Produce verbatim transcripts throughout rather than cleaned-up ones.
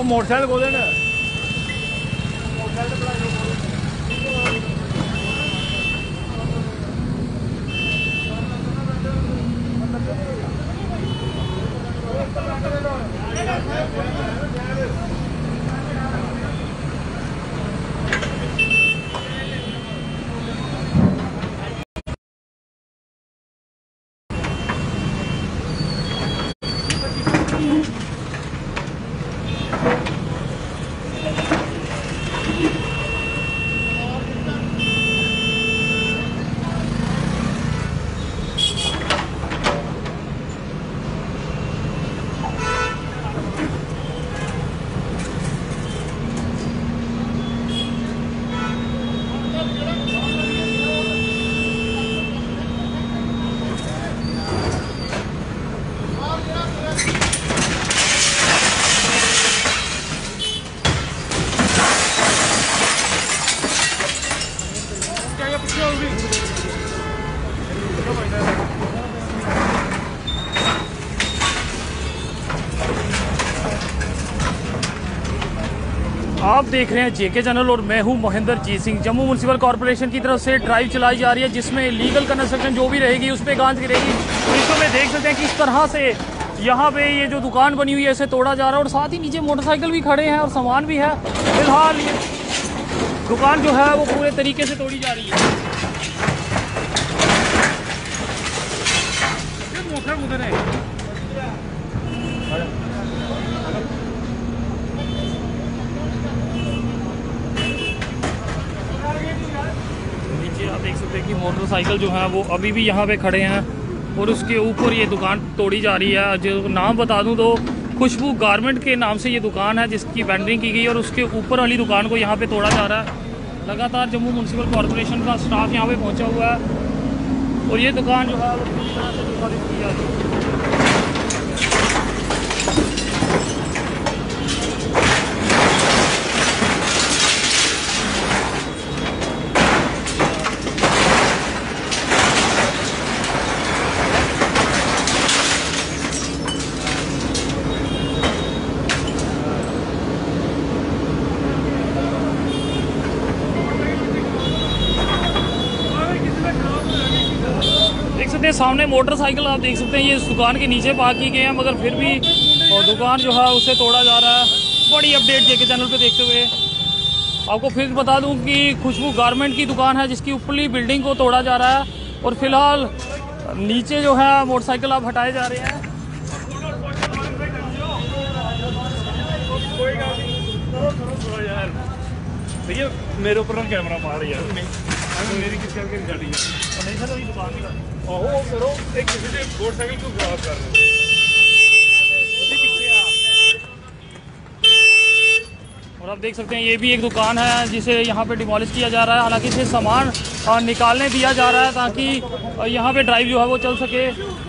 Motorcycle को देना आप देख रहे हैं जेके चैनल और मैं हूं महेंद्र जीत सिंह। जम्मू म्यूनसिपल कॉर्पोरेशन की तरफ से ड्राइव चलाई जा रही है जिसमें लीगल कंस्ट्रक्शन जो भी रहेगी उस पर गांज गिरेगी। तो इसको में देख सकते हैं किस तरह से यहाँ पे ये जो दुकान बनी हुई है इसे तोड़ा जा रहा है और साथ ही नीचे मोटरसाइकिल भी खड़े हैं और सामान भी है। फिलहाल ये दुकान जो है वो पूरे तरीके से तोड़ी जा रही है। आप देख सकते हैं कि मोटरसाइकिल जो है वो अभी भी यहाँ पे खड़े हैं और उसके ऊपर ये दुकान तोड़ी जा रही है। जो नाम बता दूं तो खुशबू गारमेंट के नाम से ये दुकान है जिसकी वेंडरिंग की गई और उसके ऊपर वाली दुकान को यहाँ पे तोड़ा जा रहा है। लगातार जम्मू म्यूनसिपल कॉर्पोरेशन का स्टाफ यहाँ पे पहुँचा हुआ है और ये दुकान जो है वो पूरी तरह से प्रभावित की जा रही है। सामने मोटरसाइकिल आप देख सकते हैं ये इस दुकान के नीचे पार्क की गए हैं मगर फिर भी और दुकान जो है उसे तोड़ा जा रहा है। बड़ी अपडेट जेके चैनल पे देखते हुए आपको फिर बता दूं कि खुशबू गारमेंट की दुकान है जिसकी ऊपरली बिल्डिंग को तोड़ा जा रहा है और फिलहाल नीचे जो है मोटरसाइकिल आप हटाए जा रहे हैं। भैया मेरे ऊपर कैमरा मार यार मेरी किस करके गाड़ी है नहीं सर वही दुकान की ओहो करो एक किसी ने मोटरसाइकिल को खराब कर रहे हैं। और आप देख सकते हैं ये भी एक दुकान है जिसे यहाँ पे डिमोलिश किया जा रहा है। हालांकि इसे सामान निकालने दिया जा रहा है ताकि यहाँ पे ड्राइव जो है वो चल सके।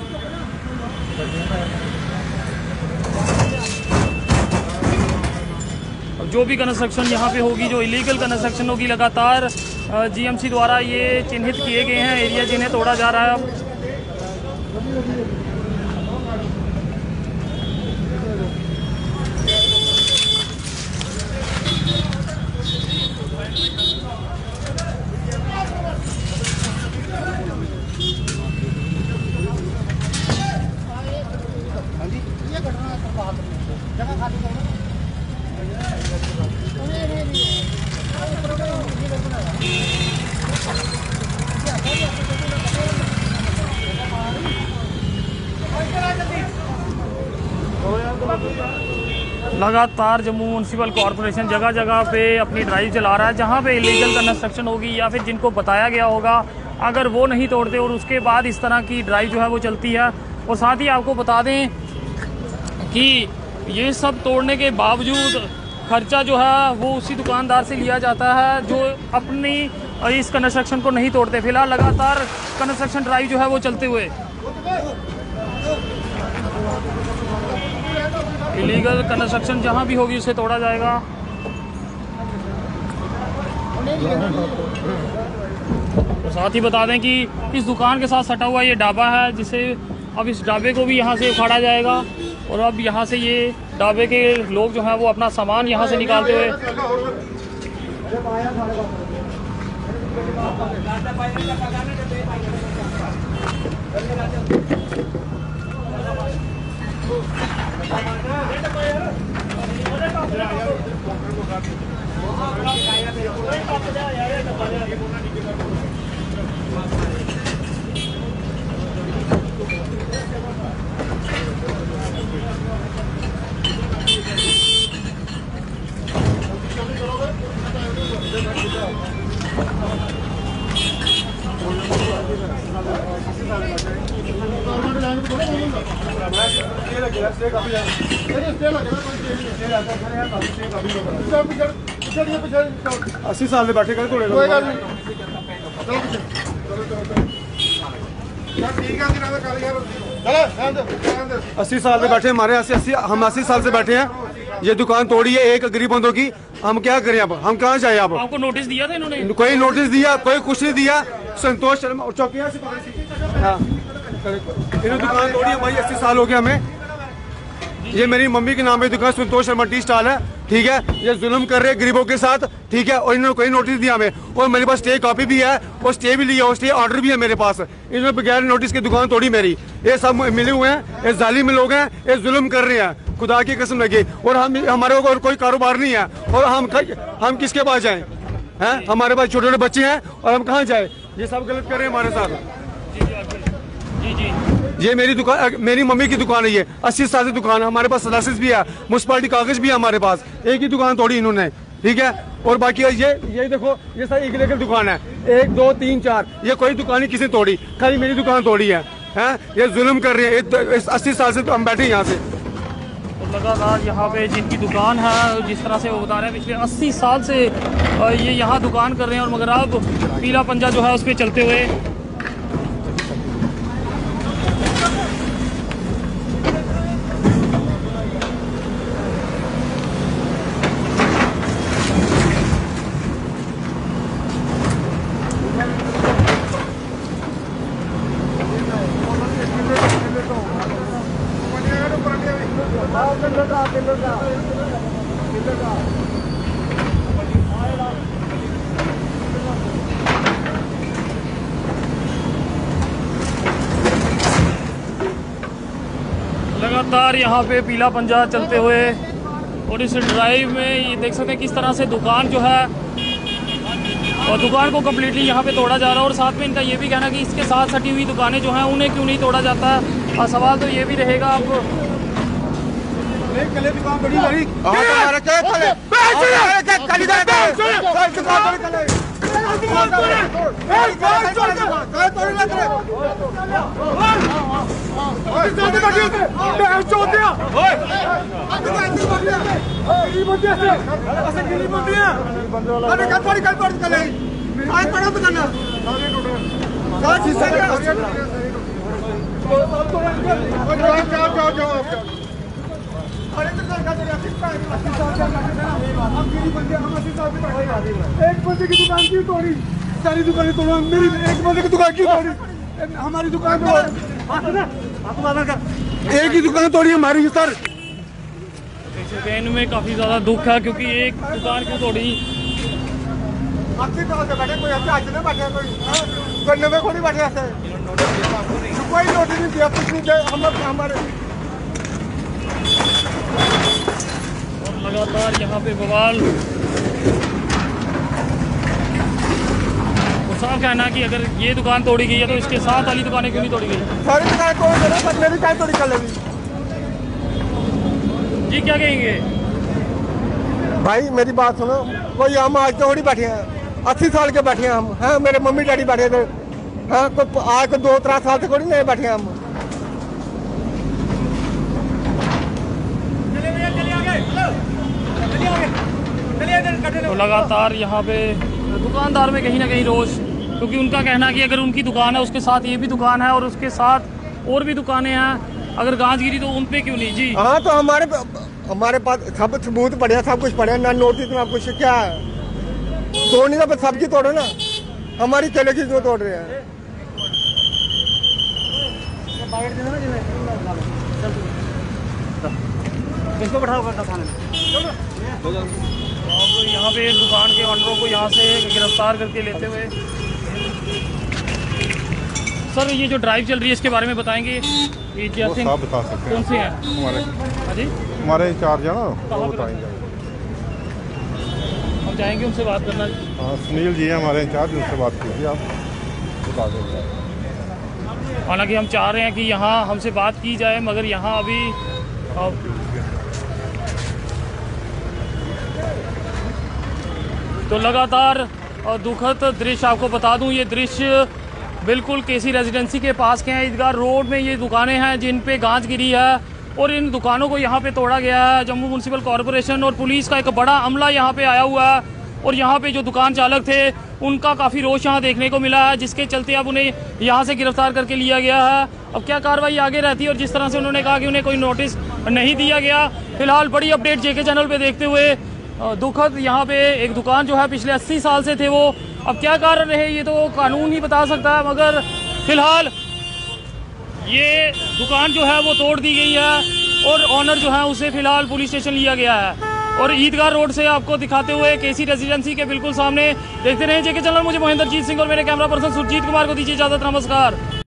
जो भी कंस्ट्रक्शन यहाँ पे होगी जो इलीगल कंस्ट्रक्शन होगी लगातार जीएमसी द्वारा ये चिन्हित किए गए हैं एरिया जिन्हें तोड़ा जा रहा है। अब लगातार जम्मू म्यूनसिपल कॉर्पोरेशन जगह जगह पे अपनी ड्राइव चला रहा है जहाँ पे इलीगल कंस्ट्रक्शन होगी या फिर जिनको बताया गया होगा अगर वो नहीं तोड़ते और उसके बाद इस तरह की ड्राइव जो है वो चलती है। और साथ ही आपको बता दें कि ये सब तोड़ने के बावजूद खर्चा जो है वो उसी दुकानदार से लिया जाता है जो अपनी इस कंस्ट्रक्शन को नहीं तोड़ते। फिलहाल लगातार कंस्ट्रक्शन ड्राइव जो है वो चलते हुए इलीगल कंस्ट्रक्शन जहां भी होगी उसे तोड़ा जाएगा। तो साथ ही बता दें कि इस दुकान के साथ सटा हुआ ये ढाबा है जिसे अब इस ढाबे को भी यहां से उखाड़ा जाएगा और अब यहां से ये ढाबे के लोग जो हैं वो अपना सामान यहाँ से निकालते हुए अस्सी साल से बैठे कर थोड़े कोई गल नहीं अस्सी साल से बैठे हमारे अस्सी अस्सी हम अस्सी साल से बैठे हैं। ये दुकान तोड़ी है एक गरीब बंदों की, हम क्या करें अब, हम कहाँ जाए अब? आपको नोटिस दिया था इन्होंने? कोई नोटिस दिया, कोई कुछ नहीं दिया। संतोष शर्मा और चौकिया से हाँ इन्होंने दुकान तोड़ी हमारी, अस्सी साल हो गया हमें। ये मेरी मम्मी के नाम पे दुकान संतोष शर्मा टी स्टॉल है, ठीक है। ये जुल्म कर रहे हैं गरीबों के साथ, ठीक है। और इन्होंने कोई नोटिस दिया हमें, और मेरे पास स्टे कॉपी भी है और स्टे भी लिया और स्टे ऑर्डर भी है मेरे पास। इन्होंने बगैर नोटिस की दुकान तोड़ी मेरी। ये सब मिले हुए हैं, ये जालिम लोग हैं, ये जुल्म कर रहे हैं, खुदा की कसम लगी। और हम हमारे और कोई कारोबार नहीं है, और हम हम किसके पास जाएं? हैं हमारे पास छोटे छोटे बच्चे हैं और हम कहाँ जाए? ये सब गलत कर रहे हैं हमारे साथ। जी जी ये मेरी दुकान, मेरी मम्मी की दुकान है, ये अस्सी साल से दुकान है। हमारे पास लाइसेंस भी है, म्यूनसिपालिटी कागज भी है हमारे पास। एक ही दुकान तोड़ी इन्होंने, ठीक है। और बाकी ये ये देखो, ये सारी इलीगल दुकान है, एक दो तीन चार, ये कोई दुकान ही किसी तोड़ी, खाली मेरी दुकान तोड़ी है। हैं ये जुल्म कर रहे हैं। अस्सी साल से तो हम बैठे यहाँ से। तो लगातार यहाँ पे जिनकी दुकान है, जिस तरह से वो बता रहे हैं पिछले अस्सी साल से ये यहाँ दुकान कर रहे हैं, और मगर अब पीला पंजा जो है उस पर चलते हुए लगातार यहाँ पे पीला पंजा चलते हुए, और इस ड्राइव में ये देख सकते हैं किस तरह से दुकान जो है, और दुकान को कम्प्लीटली यहाँ पे तोड़ा जा रहा है। और साथ में इनका ये भी कहना कि इसके साथ सटी हुई दुकानें जो हैं उन्हें क्यों नहीं तोड़ा जाता है। और सवाल तो ये भी रहेगा अब एक बंदे की दुकान क्यों तोड़ी? सारी दुकानें तोड़ा, मेरी एक बंदे की दुकान क्यों तोड़ी? हमारी दुकान एक ही दुकान तोड़ी हमारी सर। इनमें काफ़ी ज़्यादा दुख है, क्योंकि एक दुकान क्यों तोड़ी? अस्सी साल से बैठे, कोई ऐसे आज नहीं बैठे, कोई कोई नवे को नहीं बैठे ऐसे, कोई नोटिस नहीं दिया, कुछ नहीं दिया हम हमारे। और लगातार यहाँ पे बवाल, साफ कहना कि अगर ये दुकान तोड़ी गई है तो इसके साथ वाली दुकानें क्यों नहीं तोड़ी गई? सारी दुकानें तोड़ देना, पर मेरी दुकान तोड़ी कर लेगी। जी क्या कहेंगे भाई? मेरी बात सुनो, कोई हम आज तो थोड़ी बैठे हैं, अस्सी साल के बैठे हैं हम। हैं मेरे मम्मी डैडी बैठे थे, हैं कोई आज को दो त्रा साल से थोड़ी नहीं बैठे हैं हम। तो लगातार यहाँ पे दुकानदार में कहीं ना कहीं रोष, क्योंकि उनका कहना है कि अगर उनकी दुकान है उसके साथ ये भी दुकान है और उसके साथ और भी दुकानें हैं, अगर गांज गिरी तो उन पे क्यों नहीं? जी हाँ, तो हमारे हमारे पास सब सबूत पड़े, सब कुछ पड़े, ना नोटिस ना कुछ। क्या है तोड़नी तो सबकी तोड़ो ना, हमारी चले की जो तोड़ रहे हैं। इसको बैठाओ करता थाने में। अब यहाँ पे दुकान के ऑनरों को यहाँ से गिरफ्तार करके लेते हुए, सर ये जो ड्राइव चल रही है इसके बारे में बताएंगे? ये जैसे आप बता सकते हैं कौन से हैं हमारे हाँ जी, हमारे इंचार्ज है ना, वो पे बताएंगे। हम चाहेंगे उनसे बात करना। हाँ, सुनील जी है हमारे इंचार्ज, उनसे बात कीजिए, आप बता देंगे। हालांकि हम चाह रहे हैं कि यहाँ हमसे बात की जाए, मगर यहाँ अभी अब तो लगातार दुखद दृश्य आपको बता दूं, ये दृश्य बिल्कुल केसी रेजिडेंसी के पास के हैं। ईदगाह रोड में ये दुकानें हैं जिन पे गांच गिरी है और इन दुकानों को यहाँ पे तोड़ा गया है। जम्मू म्यूनसिपल कॉरपोरेशन और पुलिस का एक बड़ा अमला यहाँ पे आया हुआ है और यहाँ पे जो दुकान चालक थे उनका काफ़ी रोष यहाँ देखने को मिला है, जिसके चलते अब उन्हें यहाँ से गिरफ्तार करके लिया गया है। अब क्या कार्रवाई आगे रहती है और जिस तरह से उन्होंने कहा कि उन्हें कोई नोटिस नहीं दिया गया। फिलहाल बड़ी अपडेट जेके चैनल पे देखते हुए दुखद, यहाँ पे एक दुकान जो है पिछले अस्सी साल से थे वो, अब क्या कारण रहे ये तो कानून ही बता सकता है, मगर फिलहाल ये दुकान जो है वो तोड़ दी गई है और ऑनर जो है उसे फिलहाल पुलिस स्टेशन लिया गया है। और ईदगाह रोड से आपको दिखाते हुए केसी रेजिडेंसी के बिल्कुल सामने देखते रहे जेके चैनल। मुझे महेंद्रजीत सिंह और मेरे कैमरा पर्सन सुरजीत कुमार को दीजिए इजाजत। नमस्कार।